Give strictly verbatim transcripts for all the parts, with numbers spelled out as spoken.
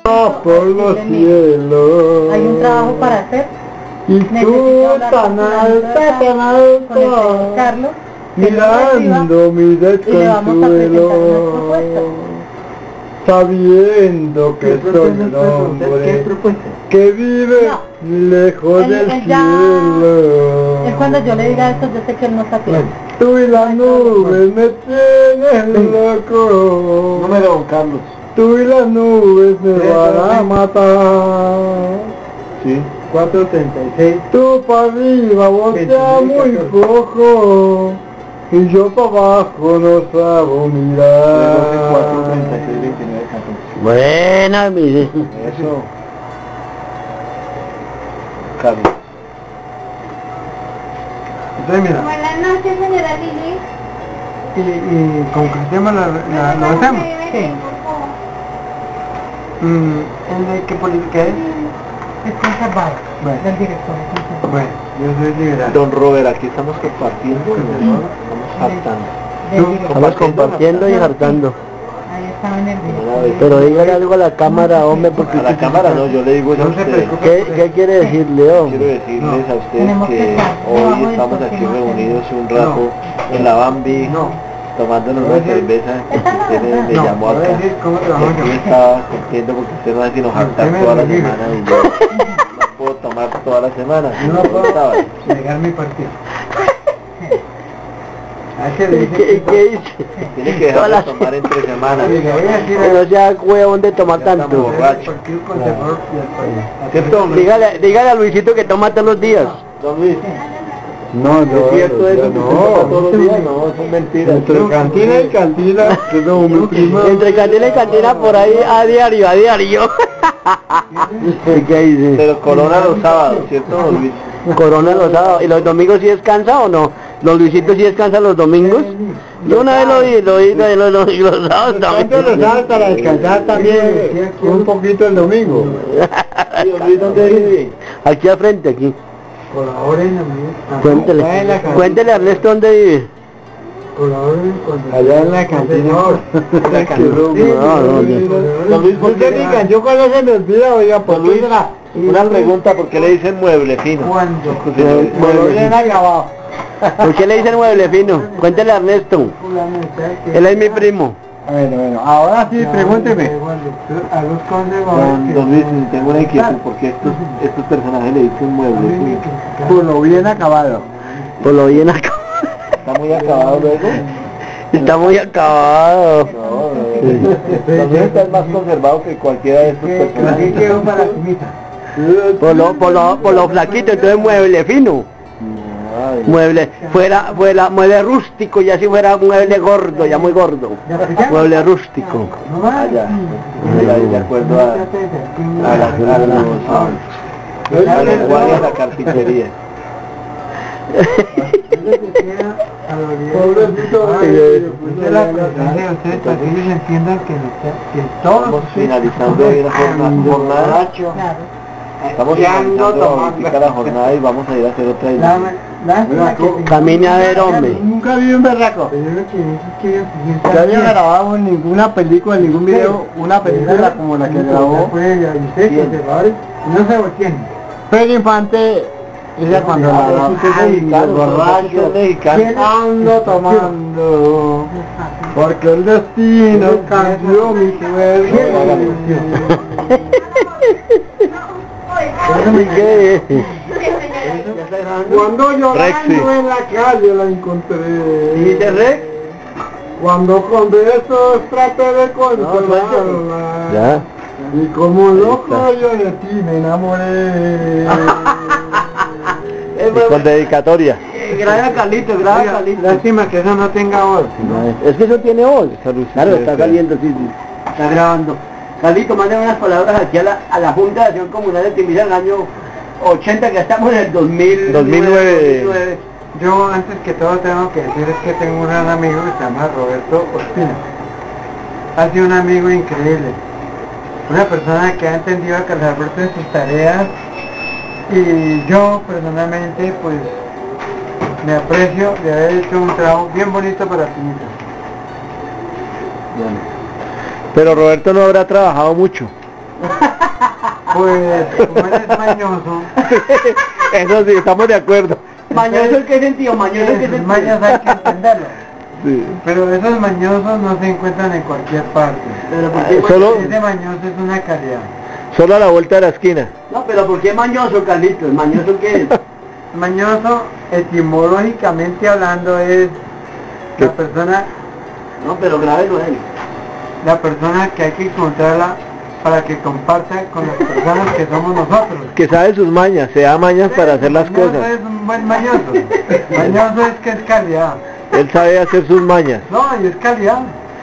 por los cielos. Hay un trabajo para hacer. Y tú tan alta, tan alta, Carlos, mirando mi desconsuelo, sabiendo que soy un hombre que vive lejos él, del él ya, cielo. es cuando yo le diga esto, yo sé que él no está tirando. Tú y las nubes me tienes loco. Número don Carlos. Tú y las nubes me van a matar. Sí. cuatro treinta y seis. Tú para arriba voltea muy flojo y yo para abajo no sabo mirar. cuatro treinta y seis, veintinueve, catorce. Buena, mire. Eso. Carlos. Entonces mira, Buenas noches, señora Lili. y, y concretemos la, la, lo hacemos. Sí. Mm, ¿el de qué política es? Es conservado, Bueno. del director. Es conservado. Bueno, yo soy liberal. Don Robert, aquí estamos compartiendo, ¿no? Estamos hartando. Del director. Estamos compartiendo y hartando. Ahí estaba en el director. Pero dígale algo a la cámara, hombre, porque... A la cámara no, yo le digo eso a No se ustedes. preocupe. ¿Qué, ¿Qué quiere decir, León? Quiero decirles a ustedes Tenemos que que estar hoy debajo del estamos aquí próximo reunidos un rato en la Bambi, No. tomándonos una cerveza que Esta no, usted me, me no, llamó voy a acá. decir cómo Y trabajo aquí yo. estaba contento porque usted no hace sino hartar Usted me toda la revive. semana y yo no puedo tomar toda la semana. No puedo estaba. negar mi partido. ¿A qué le ¿Qué, dice? qué dice? Tiene que dejar de tomar entre semanas. Sí, le voy a decir Que no sea huevón de tomar Ya estamos tanto. borrachos. el Partido Conservador y el país. ¿Cierto, hombre? Dígale, dígale a Luisito que toma todos los días. Don Luis, No, ¿es cierto eso? ¿Que usted toma todos los días? No, son mentiras. Entre cantina y cantina, que no, mi prima. Entre cantina y cantina por ahí a diario, a diario. ¿Qué dice? Pero Corona los sábados, ¿cierto, don Luis? Corona los sábados. ¿Y los domingos sí descansa o no? ¿Los Luisitos sí descansan los domingos? Yo una vez lo vi, lo vi, lo vi, lo vi, los sábados también. Tanto los sábados para descansar también un poquito el domingo. ¿Y don Luis dónde vive? Aquí al frente, aquí. Colaboren, amigos. Cuéntele, Allá en la cantina. cuéntele a Ernesto dónde vive. Colaboren con- Allá en la cantina. La cantina. Sí, No, no, Don Luis, ¿por qué Usted le- ni canción cuando se me olvida, oiga, por Don Luis, Luis. una pregunta, ¿por qué le dicen mueble fino? Cuando Señor, cuando viene agravado. ¿Por qué le dicen mueble fino? Cuéntele a Ernesto. Él es mi primo. Bueno, bueno, ahora sí, pregúnteme. A los Don, don Luis, tengo una inquietud, ¿por qué estos, estos personajes le dicen mueble fino? Por lo bien acabado. Por lo bien acá. ¿Está muy acabado luego? Está muy acabado. No, no, don Luis está más conservado que cualquiera de estos Aquí personajes. quedó para la cimita. Por lo, por lo, por lo flaquito, entonces mueble fino. Ay, Mueble, fuera, fuera, mueble rústico, ya si fuera mueble gordo, ya muy gordo. Mueble rústico. No más. ah, ya. Ya, de acuerdo a, a, la, a, los, a los guardias de la carpintería. Pobrecito, ustedes la presencia, ustedes para que ellos entiendan que, que todos Estamos finalizando hoy la jornada. jornada. Claro. Estamos finalizando ahorita la jornada y vamos a ir a hacer otra edición. Camine a ver, hombre. Nunca vi un berraco. Nunca había grabado en ninguna película, en ningún video, una película como la que grabó. No sé por quién. Pedro Infante, ella cuando la grabó, ay, los borrachos, ando tomando, porque el destino cambió mi suerte. ¿Qué? Cuando Rexy. llorando en la calle la encontré. ¿Dice Rex? Cuando con besos traté de consolarla. Ya. Y como loco yo de ti me enamoré. Y con dedicatoria. Graba a Carlito, graba a Carlito. Lástima que eso no tenga voz. Es que eso tiene voz. Claro, está saliendo, sí, sí. Está grabando. Carlito, manden unas palabras aquí a la, a la Junta de Acción Comunal de Timbiza en el año ochenta, que estamos en el dos mil nueve. Yo antes que todo tengo que decir es que tengo un gran amigo que se llama Roberto Ospina. Ha sido un amigo increíble. Una persona que ha entendido a Carlos Alberto en sus tareas, y yo personalmente pues me aprecio de haber hecho un trabajo bien bonito para Timbiza. Pero Roberto no habrá trabajado mucho. Pues, como eres mañoso. Eso sí, estamos de acuerdo. Mañoso, ¿en qué sentido? Mañoso, ¿en qué sentido? Mañoso hay que entenderlo. Sí. Pero esos mañosos no se encuentran en cualquier parte. Pero ¿por Ah, qué solo- mañoso? Ese mañoso es una calidad. Solo a la vuelta de la esquina. No, pero ¿por qué mañoso, Carlitos? ¿Mañoso qué es? Mañoso, etimológicamente hablando, es la persona, No, pero grábelo él. la persona que hay que encontrarla para que comparta con las personas que somos nosotros. Que sabe sus mañas, se da mañas para hacer las Mañoso cosas. es un buen mañoso. Mañoso es que es calidad. Él sabe hacer sus mañas. No, y es calidad.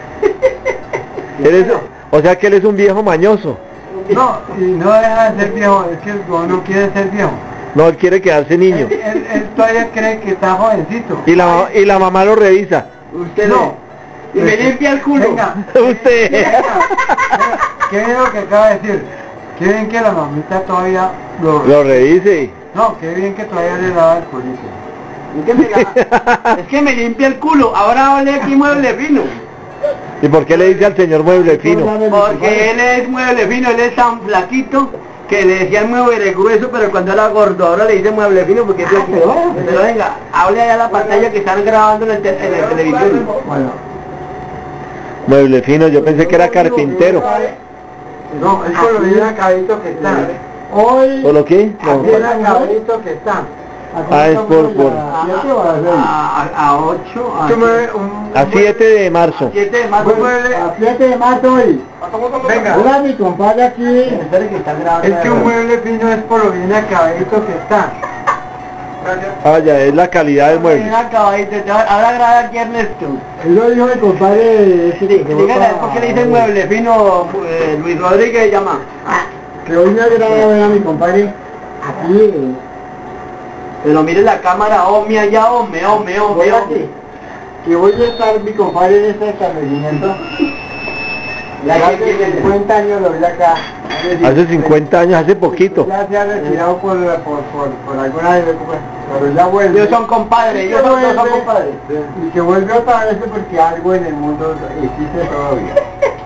Él es- o sea que él es un viejo mañoso. No, y no deja de ser viejo, es que uno no quiere ser viejo. No, él quiere quedarse niño. Él, él- él todavía cree que está jovencito. Y la, y la mamá lo revisa. Usted No. no. Y me limpia el culo. Venga. Usted. ¿Qué bien lo que acaba de decir? Qué bien que la mamita todavía lo... Lo revise. No, qué bien que todavía le daba el culito. Es que me, la- es que me limpia el culo. Ahora hable aquí mueble fino. ¿Y por qué le dice al señor mueble fino? Porque él es mueble fino, él es tan flaquito que le decían mueble grueso, pero cuando era gordo, ahora le dicen mueble fino porque es flaquito. Pero venga, hable allá a la pantalla que están grabando en el, te- en el televisión. Bueno, Mueble fino, yo pensé que era carpintero. no, es por lo bien acabadito que está. Hoy, ¿O lo qué? No. bien acabadito que está. Ah, es por- por- A, a, a ocho, a Tú me- un- A siete de marzo. siete de marzo. un mueble- A siete de marzo hoy. Venga, Hola mi compadre aquí. Espere que están grabando. es que un mueble fino es por lo bien acabadito que está. Ah, ya, es la calidad del mueble. Bien acabadito. Ahora graba aquí Ernesto. Él lo dijo mi compadre ese que se Dígale, va ¿por qué le pa- dicen mueble fino? eh, Luis Rodríguez llama. Que hoy me agrada ver a mi compadre aquí. eh, Pero mire la cámara, oh, mi allá, oh, me, oh, me, oh, me, oh. Fíjate, que voy a estar mi compadre en este establecimiento. Ya, Ya ya, hace ya, ya. cincuenta años lo vi acá. Hace cincuenta años, hace poquito. Ya se ha retirado por, por, por, por alguna época, pero ya vuelve. Ellos son compadres, ellos son, ellos son compadres. Y que vuelve otra vez porque algo en el mundo existe todavía.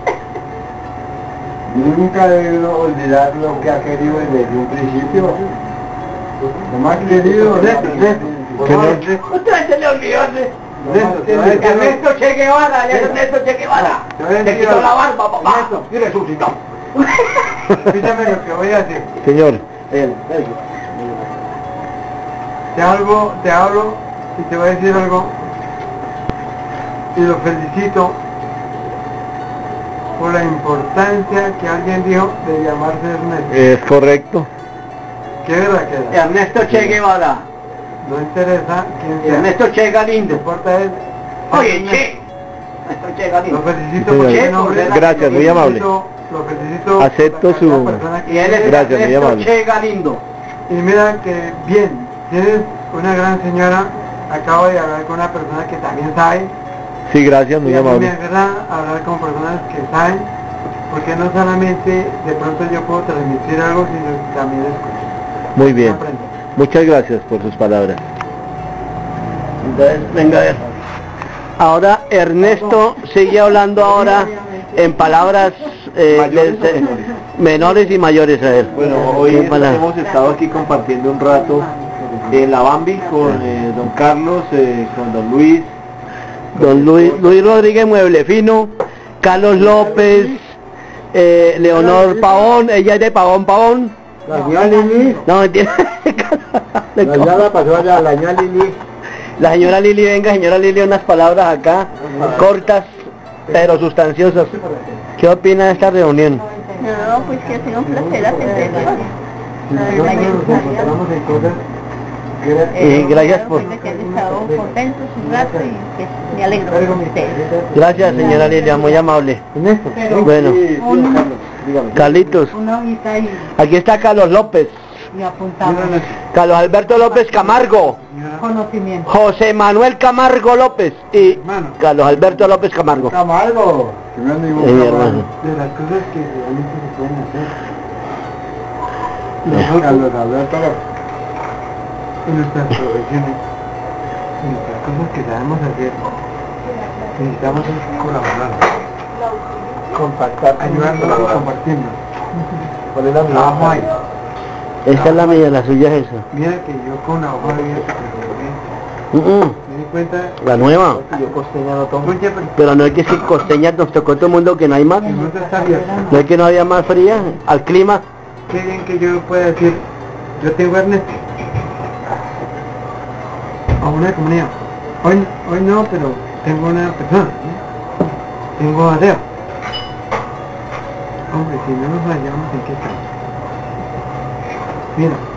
Nunca debe olvidar lo que ha querido desde un principio. Lo más querido, Ernesto, Ernesto, Señor. Usted se le olvidó de... Ernesto, te voy a decir- Ernesto Che Guevara, ya es Ernesto Che Guevara. Te voy a Se decir quitó algo. la barba, papá, Ernesto. y resucitó. Escúchame lo que voy a decir. Señor, Te hablo, te hablo y te voy a decir algo. Y lo felicito por la importancia que alguien dijo de llamarse Ernesto. es correcto. ¿Qué verdad que era? Ernesto Che Guevara. No interesa quién sea. Ernesto Che Lo que Galindo. importa es... Oye, Ernesto. Che. Ernesto Che Lo Galindo. felicito Sí, por señor. ese nombre. Gracias, muy Lo amable. felicito- Lo felicito. Acepto por la su- calidad de persona que Y él es Gracias, muy Ernesto amable. Che Galindo. Y mira que bien, tienes una gran señora. Acabo de hablar con una persona que también sabe. Sí, gracias, muy y a mí me amable. agrada hablar con personas que saben, porque no solamente de pronto yo puedo transmitir algo, sino que también escucho. Muy bien. Aprendo. Muchas gracias por sus palabras. Entonces, venga a ver. Ahora Ernesto sigue hablando ahora en palabras eh, Mayores de- o menores. menores y mayores a él. Bueno, hoy En palabras. hemos estado aquí compartiendo un rato en la Bambi con eh, don Carlos, eh, con don Luis. Don Luis, Luis Rodríguez Mueble Fino, Carlos López, eh, Leonor Pavón, ella es de Pavón Pavón. La señora Lili. No, entiende. La señora pasó allá, la señora Lili. La señora Lili, venga señora Lili, unas palabras acá, cortas, pero sustanciosas. ¿Qué opina de esta reunión? No, pues que ha sido un placer atenderlos. Si nosotros nos encontramos en cosas que era- Eh, gracias por- Que han estado contentos un rato y que me alegro por ustedes. Gracias señora Lilia, muy amable. Ernesto, Bueno, sí, sí, don Carlos, dígame. Carlitos, Una hojita y, aquí está Carlos López, y apuntamos. Carlos Alberto López Camargo, Conocimiento. José Manuel Camargo López y Hermano. Carlos Alberto López Camargo. Camargo. Que me han dicho, Sí, hermano. de las cosas que realmente se pueden hacer. Nosotros, Carlos Alberto, en nuestras profesiones, en nuestras cosas que sabemos hacer, necesitamos colaborar, Contactar. ayudarnos y compartirnos. ¿Cuál es la mía? Vamos ahí. Esta es la mía, la suya es esa. Mira que yo con la hoja de vida Uh -uh. me di cuenta. La nueva. Yo costeña no tomo. Oye, pero Pero no es que si costeña nos tocó todo el mundo que no hay más. el mundo está abierto. No es que no había más fría al clima. Qué bien que yo pueda decir, yo tengo Ernesto. A una comunidad. Hoy, hoy no, pero tengo una persona. ¿no? Tengo a Deo. Hombre, si no nos hallamos, ¿en qué estamos? Mira.